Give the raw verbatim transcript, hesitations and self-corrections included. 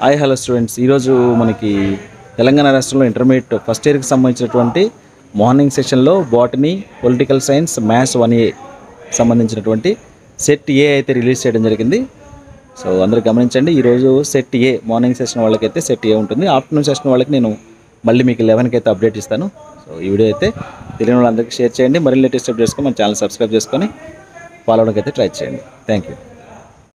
Hi hello students, ఈరోజు మనకి తెలంగాణ రాష్ట్రంలో ఇంటర్మీడియట్ ఫస్ట్ ఇయర్కి సంబంధించినటువంటి మార్నింగ్ సెషన్లో botany, political science, maths one A సంబంధించినటువంటి సెట్ ఏ అయితే రిలీజ్ చేయడం జరిగింది. సో అందరూ గమనించండి, ఈరోజు సెట్ ఏ మార్నింగ్ సెషన్ వాళ్ళకైతే సెట్ ఏ ఉంటుంది. ఆఫ్టర్నూన్ సెషన్ వాళ్ళకి నేను మళ్ళీ మీకు లెవెన్కి అయితే అప్డేట్ ఇస్తాను. సో ఈ వీడియో అయితే తెలియని వాళ్ళందరికీ షేర్ చేయండి. మరిన్ని లేటెస్ట్ అప్డేట్స్కి మన ఛానల్ సబ్స్క్రైబ్ చేసుకొని ఫాలో అవ్వడానికి అయితే ట్రై చేయండి. Thank you.